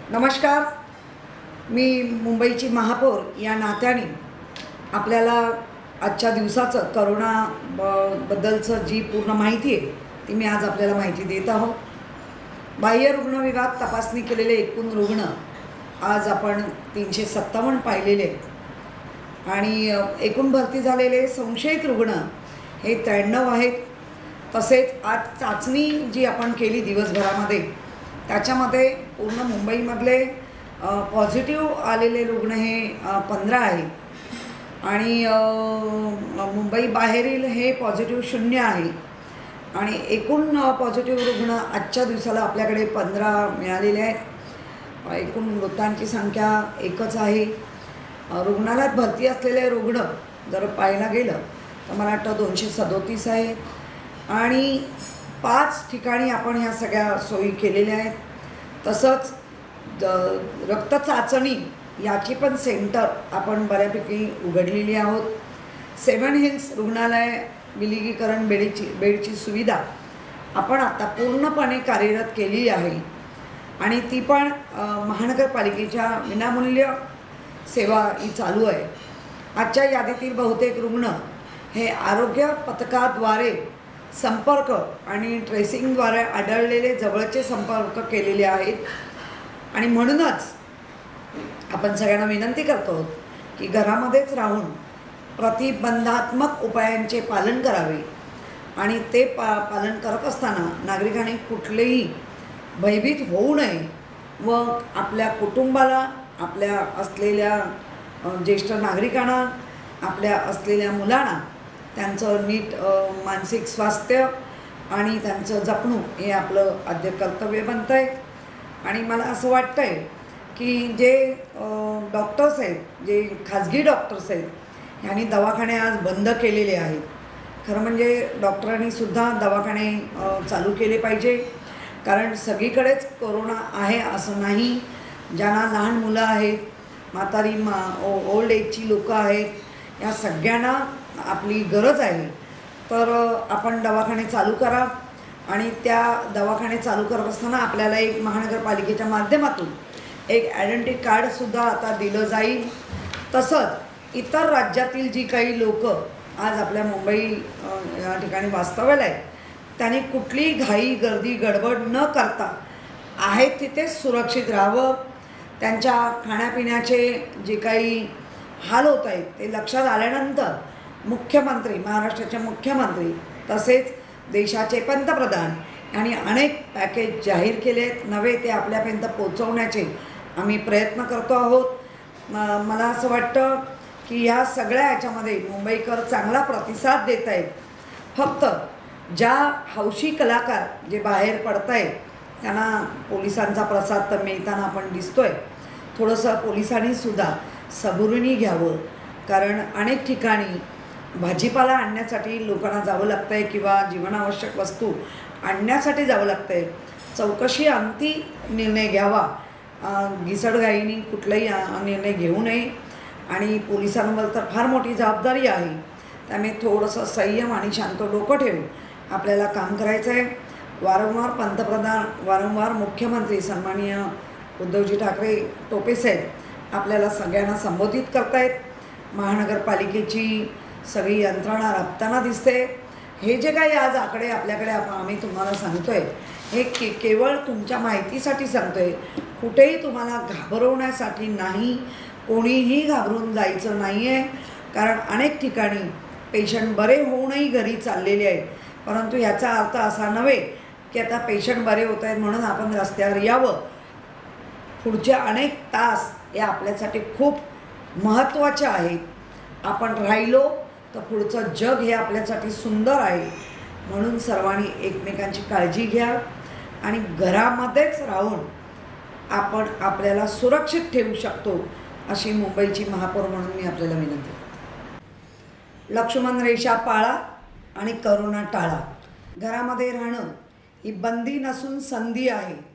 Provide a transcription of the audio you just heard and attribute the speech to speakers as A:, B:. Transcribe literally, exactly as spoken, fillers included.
A: नमस्कार, मी मुंबईची महापौर या नात्याने आपल्याला आजच्या दिवसाचं करोना ब बद्दलचं जी पूर्ण माहिती आहे ती मी आज आपल्याला माहिती देत आहोत। बाह्य रुग्ण विभाग तपासणी केलेले एकूण रुग्ण आज आपण तीनशे सत्तावन्न पाहिलेले आहेत आणि एकूण भरती झालेले संशयित रुग्ण हे त्र्याण्णव आहेत। तसेच आज चाचणी जी आपण केली दिवसभरामध्ये त्याच्यामध्ये पूर्ण मुंबईमधले पॉझिटिव्ह आलेले रुग्ण हे पंधरा आहेत आणि मुंबई बाहेरील हे पॉझिटिव्ह शून्य आहे आणि एकूण पॉझिटिव्ह रुग्ण आजच्या दिवसाला आपल्याकडे पंधरा मिळालेले आहेत। एकूण मृतांची संख्या एकच आहे। रुग्णालयात भरती असलेले रुग्ण जर पाहायला गेलं तर मला वाटतं दोनशे सदोतीस आहेत आणि पाच ठिकाणी आपण ह्या सगळ्या सोयी केलेल्या आहेत। तसंच रक्त चाचणी याची पण सेंटर आपण बऱ्यापैकी उघडलेली आहोत। सेवन हिल्स रुग्णालय विलगीकरण बेडची बेडची सुविधा आपण आता पूर्णपणे कार्यरत केली आहे आणि ती पण महानगरपालिकेच्या विनामूल्य सेवा ही चालू आहे। आजच्या यादीतील बहुतेक रुग्ण हे आरोग्य पथकाद्वारे संपर्क आणि ट्रेसिंगद्वारे आढळलेले जवळचे संपर्क केलेले आहेत आणि म्हणूनच आपण सगळ्यांना विनंती करतो की घरामध्येच राहून प्रतिबंधात्मक उपायांचे पालन करावे आणि ते पा पालन करत असताना नागरिकांनी कुठलेही भयभीत होऊ नये व आपल्या कुटुंबाला, आपल्या असलेल्या ज्येष्ठ नागरिकांना, आपल्या असलेल्या मुलांना त्यांचं नीट मानसिक स्वास्थ्य आणि त्यांचं जपणूक हे आपलं आद्य कर्तव्य बनतं आहे। आणि मला असं वाटतं आहे की जे डॉक्टर्स आहेत, जे खाजगी डॉक्टर्स आहेत, ह्यांनी दवाखाने आज बंद केलेले आहेत। खरं म्हणजे डॉक्टरांनीसुद्धा दवाखाने चालू केले पाहिजे, कारण सगळीकडेच कोरोना आहे असं नाही। ज्यांना लहान मुलं आहेत, म्हातारी मा ओ ओल्ड एजची लोकं आहेत, या सगळ्यांना आपली गरज आहे। तर आपण दवाखाने चालू करा आणि त्या दवाखाने चालू करत असताना आपल्याला एक महानगरपालिकेच्या माध्यमातून एक आयडेंटिटी कार्डसुद्धा आता दिलं जाईल। तसंच इतर राज्यातील जी काही लोकं आज आपल्या मुंबई या ठिकाणी वास्तव्याला आहेत त्यांनी कुठलीही घाई गर्दी गडबड न करता आहेत तिथेच सुरक्षित राहावं। त्यांच्या खाण्यापिण्याचे जे काही हाल होत आहेत ते लक्षात आल्यानंतर मुख्यमंत्री, महाराष्ट्राचे मुख्यमंत्री तसेच देशाचे पंतप्रधान यांनी अनेक पॅकेज जाहीर केले आहेत। नवे ते आपल्यापर्यंत पोचवण्याचे आम्ही प्रयत्न करतो आहोत। मला असं वाटतं की ह्या सगळ्या ह्याच्यामध्ये मुंबईकर चांगला प्रतिसाद देत आहेत। फक्त ज्या हौशी कलाकार जे बाहेर पडत आहेत त्यांना पोलिसांचा प्रसाद तर मिळताना आपण दिसतो आहे। थोडंसं पोलिसांनीसुद्धा सबुरीने घ्यावं, कारण अनेक ठिकाणी भाजीपाला आणण्यासाठी लोकांना जावं लागतं आहे किंवा जीवनावश्यक वस्तू आणण्यासाठी जावं लागतं आहे। चौकशी अंती निर्णय घ्यावा, घिसडघाईने कुठलाही निर्णय घेऊ नये आणि पोलिसांवर तर फार मोठी जबाबदारी आहे। त्यामुळे थोडंसं संयम आणि शांत डोकं ठेवून आपल्याला काम करायचं आहे। वारंवार पंतप्रधान, वारंवार मुख्यमंत्री सन्माननीय उद्धवजी ठाकरे टोपेसाहेब आपल्याला सगळ्यांना संबोधित करतायत। महानगरपालिकेची सगळी यंत्रणा राबताना दिसते। हे जे काही आज आकडे आपल्याकडे आपण आम्ही तुम्हाला सांगतो आहे हे के केवळ तुमच्या माहितीसाठी सांगतो आहे, कुठेही तुम्हाला घाबरवण्यासाठी नाही। कोणीही घाबरून जायचं नाही आहे, कारण अनेक ठिकाणी पेशंट बरे होऊनही घरी चाललेले आहेत। परंतु ह्याचा अर्थ असा नव्हे की आता पेशंट बरे होत आहेत म्हणून आपण रस्त्यावर यावं। पुढचे अनेक तास हे आपल्यासाठी खूप महत्त्वाचे आहेत। आपण राहिलो तर पुढचं जग हे आपल्यासाठी सुंदर आहे। म्हणून सर्वांनी एकमेकांची काळजी घ्या आणि घरामध्येच राहून आपण आपल्याला सुरक्षित ठेवू शकतो अशी मुंबईची महापौर म्हणून मी आपल्याला विनंती करते। लक्ष्मण रेषा पाळा आणि करोना टाळा। घरामध्ये राहणं ही बंदी नसून संधी आहे।